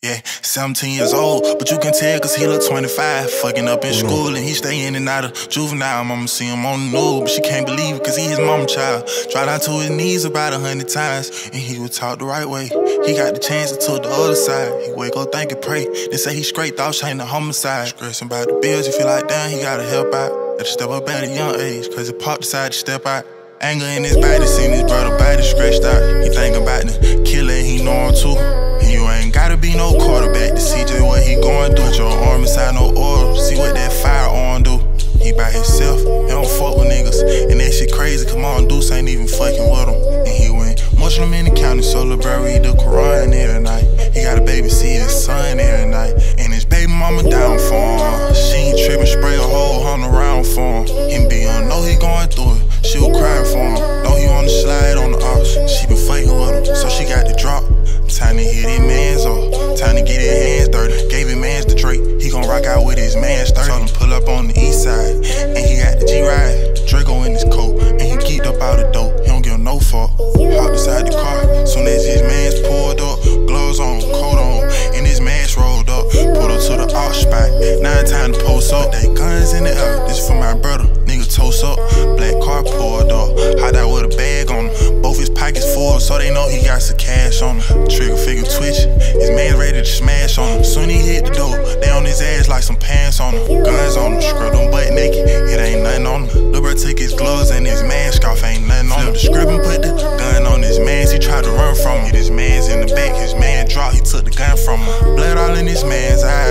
Yeah, 17 years old, but you can tell cause he look 25. Fucking up in school and he stay in and out of juvenile. Mama see him on the news, but she can't believe it cause he his mama child. Dropped down to his knees about 100 times, and he was taught the right way. He got the chance to took the other side. He wake up, think and pray. They say he straight, thought chain the homicide. Stressing about the bills, he feel like damn, he gotta help out. Gotta step up at a young age, cause his pop decided to step out. Anger in his body, seen his brother body stretched out. He think about the killer, he know him too. And you ain't gotta be no quarterback to see just what he going through. Put your arm inside no oil, see what that firearm do. He by himself, he don't fuck with niggas. And that shit crazy, come on, Deuce ain't even fucking with him. And he went Muslim in the county, so lil' bro read the Quran every night. He got a baby, see his son every night. And his baby mama down for him. She ain't trippin', spray a whole $100 round for him. Him be on, know he going through it. She was crying for him, know he on the slide on the ops. She been fighting with him, so she got the drop. Time to hit his mans off, time to get his hands dirty. Gave his mans to Drake, he gon' rock out with his mans 30. Told him pull up on the east side, and he got the G-Ride. Draco in his coat, and he geeked up out the dope. He don't give no fuck. Hopped inside the car, soon as his mans pulled up. Gloves on, coat on, and his mask rolled up. Pulled up to the aux spot, now it's time to post up. They guns in the air, this for my brother. Nigga toast up, black car pulled up. Hot out with a bag on him, both his pockets full, so they know he got some cash on him. Trigger finger twitch, his man ready to smash on him. Soon he hit the door, they on his ass like some pants on him. Guns on him, scrub them butt naked, it ain't nothing on him. Lil' bro took his gloves and his mask off, ain't nothing on him. The script and put the gun on his mans, he tried to run from him. Hit his mans in the back, his man dropped, he took the gun from him. Blood all in his man's eye.